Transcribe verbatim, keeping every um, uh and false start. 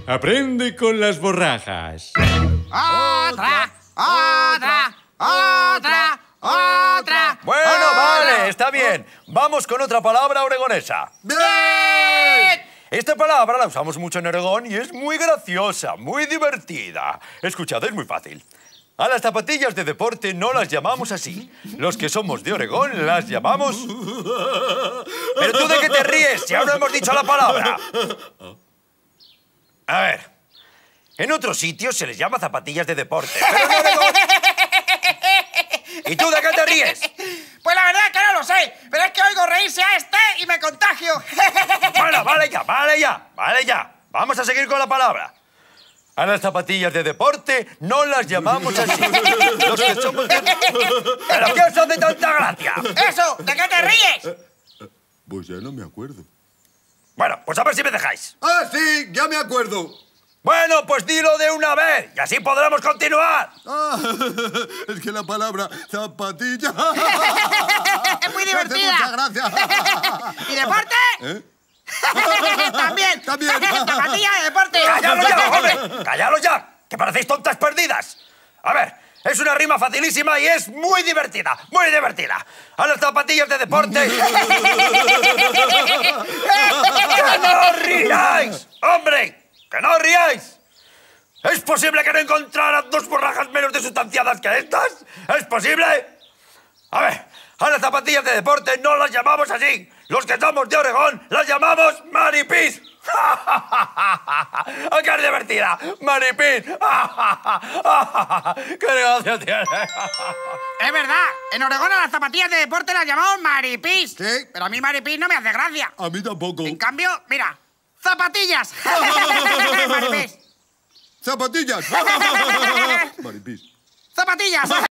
Aprende con las borrajas. ¡Otra! ¡Otra! ¡Otra! ¡Otra! Bueno, ¡Otra! vale, está bien. Vamos con otra palabra oregonesa. ¡Bien! Esta palabra la usamos mucho en Oregón y es muy graciosa, muy divertida. Escuchad, es muy fácil. A las zapatillas de deporte no las llamamos así. Los que somos de Oregón las llamamos... ¿Pero tú de qué te ríes si aún no hemos dicho la palabra? A ver, en otros sitios se les llama zapatillas de deporte, pero en Oregón... ¿Y tú de qué te ríes? Pues la verdad es que no lo sé, pero es que oigo reírse a este y me contagio. Bueno, vale ya, vale ya, vale ya. Vamos a seguir con la palabra. A las zapatillas de deporte no las llamamos así. Los que somos de... ¿Pero qué os hace tanta gracia? ¡Eso! ¿De qué te ríes? Pues ya no me acuerdo. Bueno, pues a ver si me dejáis. ¡Ah, sí! ¡Ya me acuerdo! Bueno, pues dilo de una vez y así podremos continuar. Ah, es que la palabra zapatilla... ¡Es muy me hace divertida! mucha gracia. ¿Y deporte? ¿Eh? También. También. Zapatilla de deporte. ¡Callaros ya, hombre! ¡Callaros ya! ¡Que parecéis tontas perdidas! A ver, es una rima facilísima y es muy divertida, muy divertida. A las zapatillas de deporte... ¡Que no riáis! ¡Hombre! ¡Que no riáis! ¿Es posible que no encontraran dos borrajas menos desustanciadas que estas? ¿Es posible? A ver, a las zapatillas de deporte no las llamamos así. Los que somos de Oregón las llamamos maripís. ¡Ah, qué divertida! ¡Maripís! ¡Qué negocio tiene! Es verdad, en Oregón a las zapatillas de deporte las llamamos maripís. Sí. Pero a mí maripís no me hace gracia. A mí tampoco. En cambio, mira, zapatillas. Maripís. ¡Zapatillas! Maripís. Zapatillas.